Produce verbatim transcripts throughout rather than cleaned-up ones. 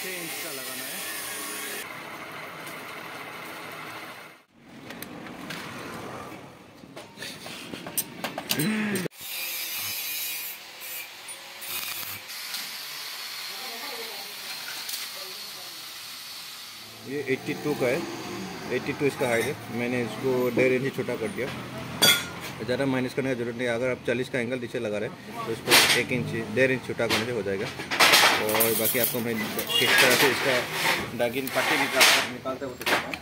छः इंच का लगाना है। ये बयासी का है, बयासी इसका हाइट है। मैंने इसको डेढ़ इंच छोटा कर दिया। ज़्यादा माइनस करने की जरूरत नहीं। अगर आप चालीस का एंगल नीचे लगा रहे हैं तो इसको एक इंच डेढ़ इंच छोटा करने से हो जाएगा। और बाकी आपको मैं किस तरह से इसका दागिन पट्टी निकाल निकालते हुए दिखाता हूँ।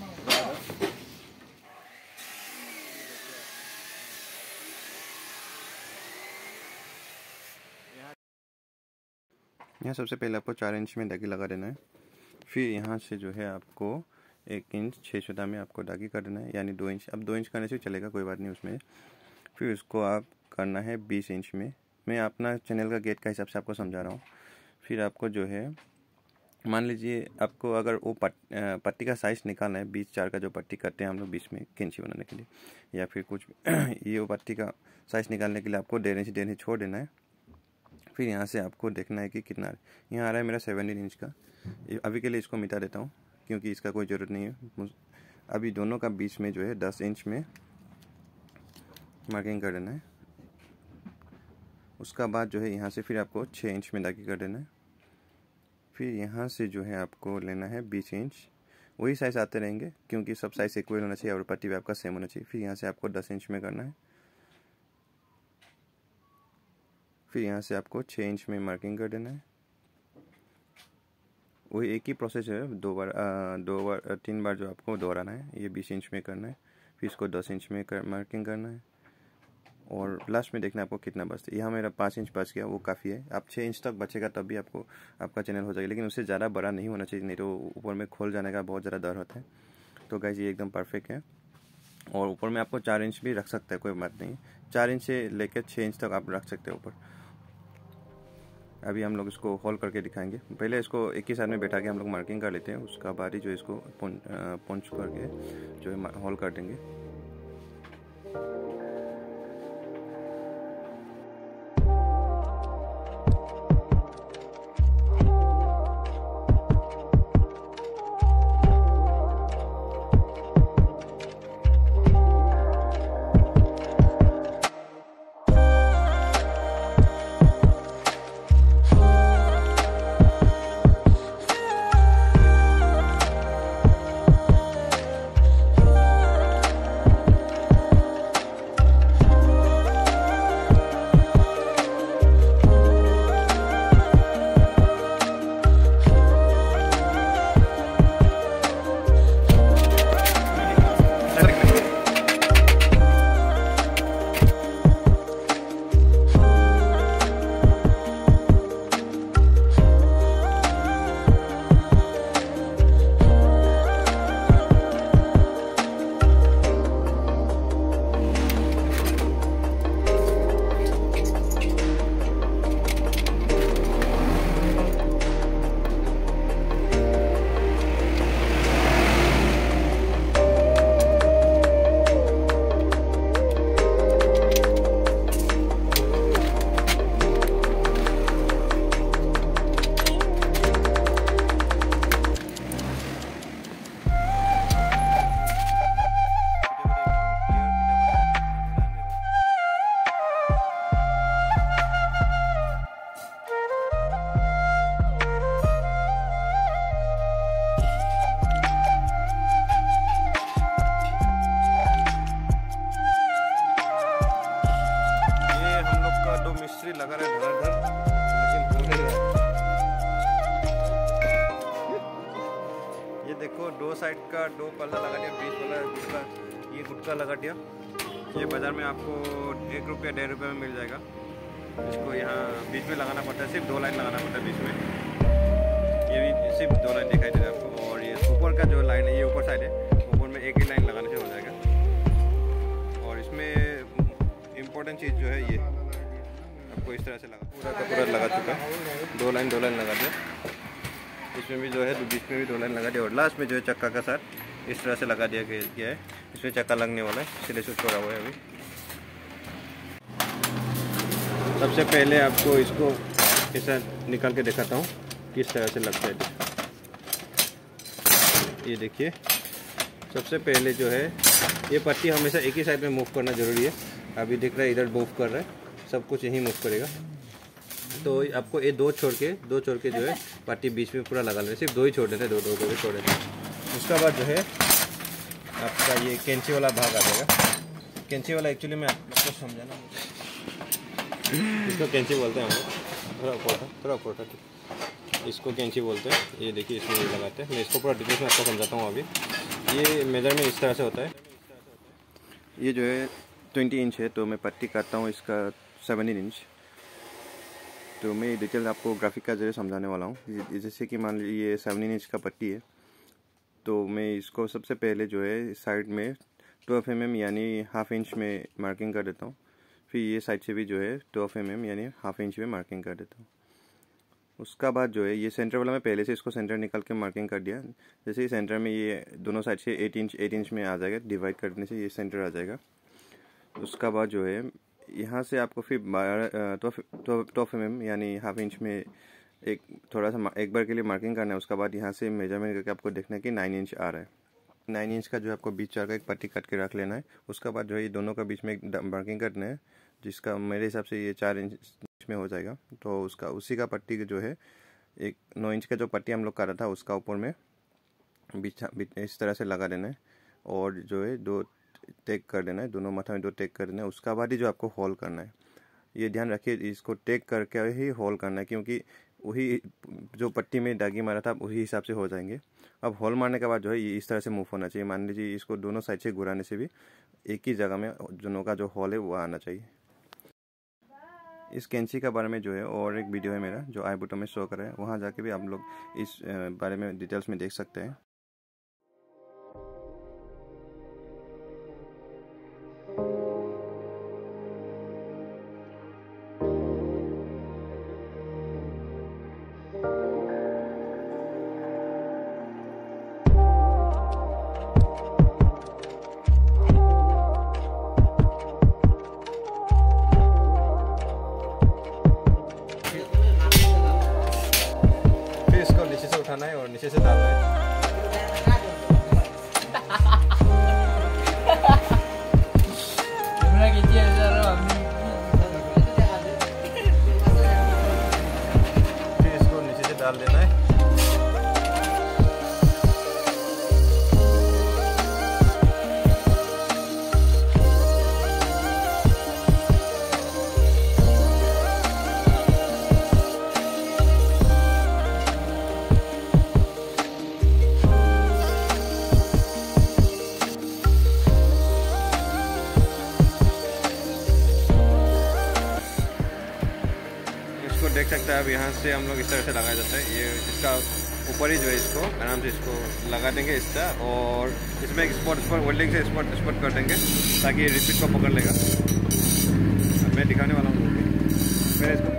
यहाँ सबसे पहले आपको चार इंच में दागी लगा देना है। फिर यहाँ से जो है आपको एक इंच छः सुता में आपको दागी कर देना है, यानी दो इंच। अब दो इंच करने से चलेगा, कोई बात नहीं उसमें। फिर उसको आप करना है बीस इंच में। मैं अपना चैनल का गेट का हिसाब से आपको समझा रहा हूँ। फिर आपको जो है मान लीजिए आपको अगर वो पट, पट्टी का साइज़ निकालना है, बीस चार का जो पट्टी करते हैं हम लोग बीच में कैंची बनाने के लिए, या फिर कुछ ये वो पट्टी का साइज़ निकालने के लिए आपको डेढ़ इंच डेढ़ इंच छोड़ देना है। फिर यहाँ से आपको देखना है कि कितना यहाँ आ रहा है मेरा सेवनटीन इंच का। अभी के लिए इसको मिटा देता हूँ क्योंकि इसका कोई ज़रूरत नहीं है। अभी दोनों का बीच में जो है दस इंच में मार्किंग कर देना है। उसका बाद जो है यहाँ से फिर आपको छः इंच में दागी कर देना है। फिर यहाँ से जो है आपको लेना है बीस इंच। वही साइज़ आते रहेंगे क्योंकि सब साइज़ इक्वल होना चाहिए और पट्टी भी आपका सेम होना चाहिए। फिर यहाँ से आपको दस इंच में करना है। फिर यहाँ से आपको छः इंच में मार्किंग कर देना है। वही एक ही प्रोसेस है, दो बार आ, दो बार तीन बार जो आपको दोहराना है। ये बीस इंच में करना है, फिर इसको दस इंच में कर, मार्किंग करना है। और लास्ट में देखना है आपको कितना बचता है। यहाँ मेरा पाँच इंच बच गया, वो काफ़ी है। आप छः इंच तक बचेगा तब भी आपको आपका चैनल हो जाएगा, लेकिन उससे ज़्यादा बड़ा नहीं होना चाहिए, नहीं तो ऊपर में खोल जाने का बहुत ज़्यादा डर होता है। तो गाइस ये एकदम परफेक्ट है। और ऊपर में आपको चार इंच भी रख सकते हैं, कोई बात नहीं। चार इंच से लेकर छः इंच तक आप रख सकते हैं ऊपर। अभी हम लोग इसको होल करके दिखाएंगे। पहले इसको एक ही साइड में बैठा के हम लोग मार्किंग कर लेते हैं, उसका बाद ही जो इसको पंच करके जो है होल कर देंगे। लगा रहा है धड़ाधड़, लेकिन हो नहीं रहा। ये देखो दो साइड का दो पल्ला लगा दिया, बीच वाला गुटका, ये गुटका लगा दिया। ये बाज़ार में आपको एक रुपया डेढ़ रुपये में मिल जाएगा। इसको यहाँ बीच में लगाना पड़ता है, सिर्फ दो लाइन लगाना पड़ता है बीच में। ये भी सिर्फ दो लाइन दिखाई दे रहा है आपको। और ये ऊपर का जो लाइन है, ये ऊपर साइड है, ऊपर में एक ही लाइन लगाने से हो जाएगा। और इसमें इम्पोर्टेंट चीज़ जो है, ये आपको इस तरह से लगा, पूरा का पूरा लगा चुका है। दो लाइन दो लाइन लगा दिया, इसमें भी जो है तो बीच में भी दो लाइन लगा दिया। और लास्ट में जो है चक्का का साथ इस तरह से लगा दिया गया है। इसमें चक्का लगने वाला है, इसलिए से छोड़ा हुआ है। अभी सबसे पहले आपको इसको ऐसा निकाल के दिखाता हूँ। किस तरह से लगता है। ये देखिए, सबसे पहले जो है ये पट्टी हमेशा एक ही साइड में मूव करना ज़रूरी है। अभी दिख रहा है इधर मूव कर रहा है, सब कुछ यहीं मूव करेगा। तो आपको ये दो छोड़ के दो छोड़ के जो है पट्टी बीच में पूरा लगा लेना, सिर्फ दो ही छोड़ देते, दो दो दो ही छोड़ देते। उसका बाद जो है आपका ये कैंची वाला भाग आ जाएगा। कैंची वाला एक्चुअली मैं आपको समझाना, इसको कैंची बोलते हैं हम लोग। थोड़ा ऊपर था थोड़ा ऊपर था इसको कैंची बोलते हैं। ये देखिए इसमें ये लगाते हैं। मैं इसको पूरा डिटेल्स में आपको समझाता हूँ। अभी ये मेजरमेंट इस तरह से होता है। ये जो है ट्वेंटी इंच है, तो मैं पट्टी काटता हूँ इसका सेवनटीन इंच। तो मैं डिटेल आपको ग्राफिक का जरिए समझाने वाला हूँ। जैसे कि मान लीजिए ये सेवनटीन इंच का पट्टी है, तो मैं इसको सबसे पहले जो है साइड में ट्वेल्व एम एम यानी हाफ इंच में मार्किंग कर देता हूँ। फिर ये साइड से भी जो है ट्वेल्व एम एम यानी हाफ इंच में मार्किंग कर देता हूँ। उसका बाद जो है ये सेंटर वाला मैं पहले से इसको सेंटर निकाल के मार्किंग कर दिया। जैसे ही सेंटर में ये दोनों साइड से एट इंच एट इंच में आ जाएगा, डिवाइड करने से ये सेंटर आ जाएगा। उसका बाद जो है यहाँ से आपको फिर ट्वेल्व एम एम यानी हाफ इंच में एक थोड़ा सा एक बार के लिए मार्किंग करना है। उसका बाद यहाँ से मेजरमेंट करके आपको देखना है कि नाइन इंच आ रहा है। नाइन इंच का जो है आपको बीच चार का एक पट्टी काट के रख लेना है। उसका बाद जो है ये दोनों का बीच में एक मार्किंग करना है, जिसका मेरे हिसाब से ये चार इंच में हो जाएगा। तो उसका उसी का पट्टी जो है एक नौ इंच का जो पट्टी हम लोग कर रहा था उसका ऊपर में बीच इस तरह से लगा देना है, और जो है दो टेक कर देना है, दोनों माथा में दो टेक कर देना है। उसका बाद ही जो आपको होल करना है, ये ध्यान रखिए इसको टेक करके ही होल करना है, क्योंकि वही जो पट्टी में दागी मारा था वही हिसाब से हो जाएंगे। अब होल मारने के बाद जो है ये इस तरह से मूव होना चाहिए। मान लीजिए इसको दोनों साइड से घुराने से भी एक ही जगह में दोनों का जो होल है वो आना चाहिए। इस कैंची के बारे में जो है और एक वीडियो है मेरा जो आई बटन में शो कर रहा है, वहाँ जाके भी आप लोग इस बारे में डिटेल्स में देख सकते हैं। नीचे से उठाना है और नीचे से डालना है। फिर इसको नीचे से डाल देना है। देख सकते हैं अब यहाँ से हम लोग इस तरह से लगाया जाता है। ये इसका ऊपर ही जो है इसको आराम से इसको लगा देंगे इस तरह, और इसमें एक स्पॉट स्पॉट वेल्डिंग से स्पॉट स्पॉट कर देंगे ताकि रिपीट को पकड़ लेगा। अब मैं दिखाने वाला हूँ मैं इसको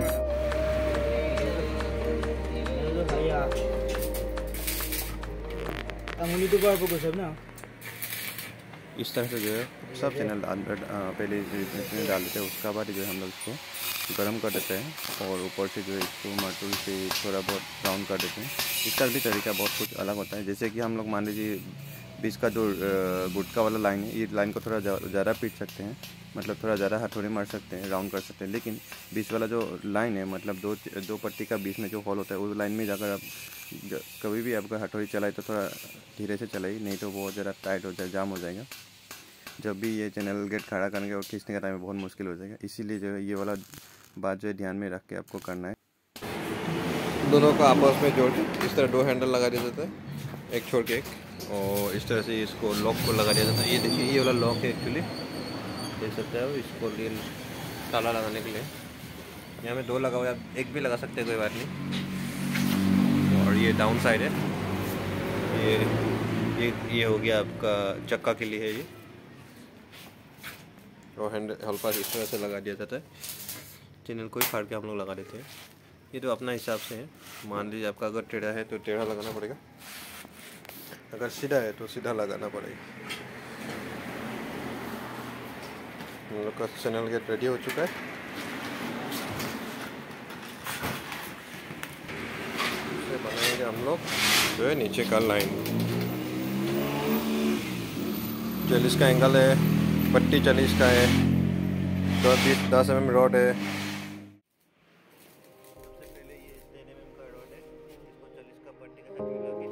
इस तरह से जो है सब चैनल पहले डाल देते हैं। उसका बाद जो है हम लोग इसको गरम कर देते हैं और ऊपर से जो है इसको मर्टूल से थोड़ा बहुत ब्राउन कर देते हैं। इसका भी तरीका बहुत कुछ अलग होता है। जैसे कि हम लोग मान लीजिए बीच का जो गुटका वाला लाइन है, ये लाइन को थोड़ा ज़्यादा पीट सकते हैं, मतलब थोड़ा ज़्यादा हथौड़ी मार सकते हैं, राउंड कर सकते हैं। लेकिन बीच वाला जो लाइन है, मतलब दो दो पट्टी का बीच में जो होल होता है, उस लाइन में जाकर आप कभी भी आपका हथौड़ी चलाए तो थोड़ा धीरे से चलाइए, नहीं तो बहुत ज़्यादा टाइट हो जाए, जाम हो जाएगा। जब भी ये चैनल गेट खड़ा करने और खींचने का टाइम में बहुत मुश्किल हो जाएगा। इसीलिए जो है ये वाला बात जो है ध्यान में रख के आपको करना है। दोनों का आपस में जोड़ के इस तरह दो हैंडल लगा दिया जाता है, एक छोड़ के एक, और इस तरह से इसको लॉक को लगा दिया जाता है। ये देखिए ये वाला लॉक है एक्चुअली, देख सकते हो इसको लिए ताला लगाने के लिए। यहाँ में दो लगा हुआ है, आप एक भी लगा सकते हैं, कोई बात नहीं। और ये डाउन साइड है, ये ये ये हो गया आपका चक्का के लिए है ये, और हैंडल हल्का इस तरह से लगा दिया जाता है। चैनल को ही फाड़ के हम लोग लगा देते हैं। ये तो अपना हिसाब से है। मान लीजिए आपका अगर टेढ़ा है तो टेढ़ा लगाना पड़ेगा, अगर सीधा है तो सीधा लगाना पड़ेगा। हम लोग का चैनल गेट रेडी हो चुका है। करेंगे हम लोग जो है नीचे का लाइन। चालीस का एंगल है, पट्टी चालीस का है, तो बीस दस एम एम रॉड है। सबसे पहले ये टेन एम एम का रॉड है, इसको चालीस का पट्टी का हैंडल लगे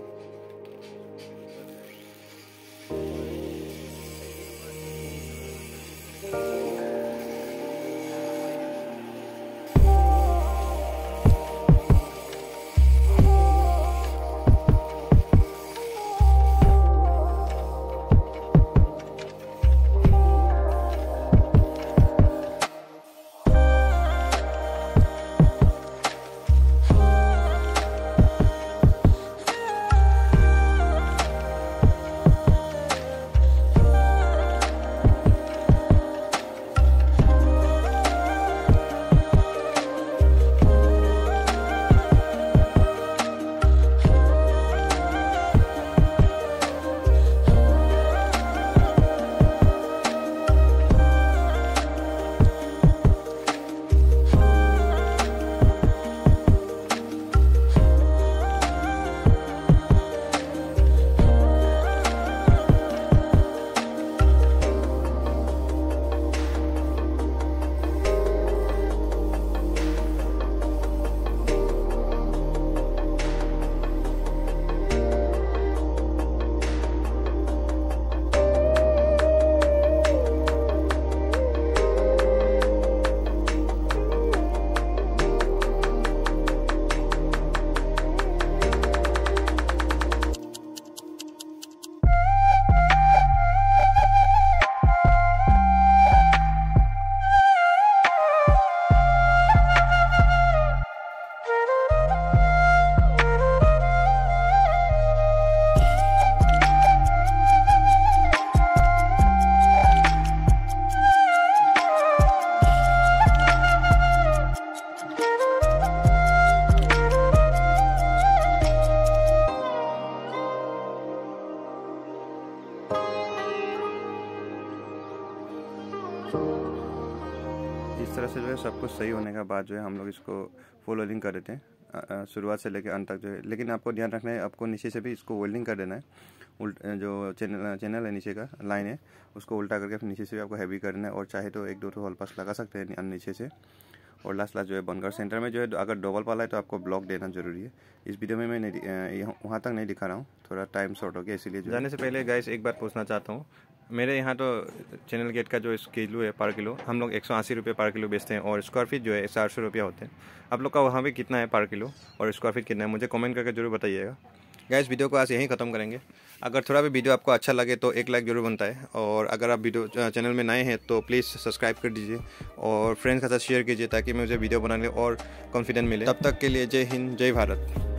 इस तरह से जो है सब कुछ सही होने के बाद जो है हम लोग इसको फुल वेल्डिंग कर देते हैं शुरुआत से लेकर अंत तक जो है। लेकिन आपको ध्यान रखना है, आपको नीचे से भी इसको वेल्डिंग कर देना है। उल्ट जो चैनल चैनल है नीचे का लाइन है उसको उल्टा करके फिर नीचे से भी आपको हैवी करना है, और चाहे तो एक दो तो हॉल पास लगा सकते हैं नीचे से। और लास्ट लास्ट जो है बनकर सेंटर में जो है अगर डबल पाला है तो आपको ब्लॉक देना जरूरी है। इस वीडियो में मैं नहीं वहाँ तक नहीं दिखा रहा हूँ, थोड़ा टाइम शॉर्ट हो गया इसीलिए। जाने से पहले गाइस एक बात पूछना चाहता हूँ, मेरे यहाँ तो चैनल गेट का जो किलो है पर किलो हम लोग एक सौ अस्सी रुपये पर किलो बेचते हैं, और स्क्वायर फीट जो है चार सौ रुपया होते हैं। आप लोग का वहाँ भी कितना है पर किलो और स्क्वायर फीट कितना है, मुझे कमेंट करके जरूर बताइएगा। गाइस वीडियो को आज यहीं ख़त्म करेंगे। अगर थोड़ा भी वीडियो आपको अच्छा लगे तो एक लाइक जरूर बनता है, और अगर आप वीडियो चैनल में नए हैं तो प्लीज़ सब्सक्राइब कर दीजिए और फ्रेंड्स के साथ शेयर कीजिए ताकि मुझे वीडियो बनाने और कॉन्फिडेंस मिले। तब तक के लिए जय हिंद, जय भारत।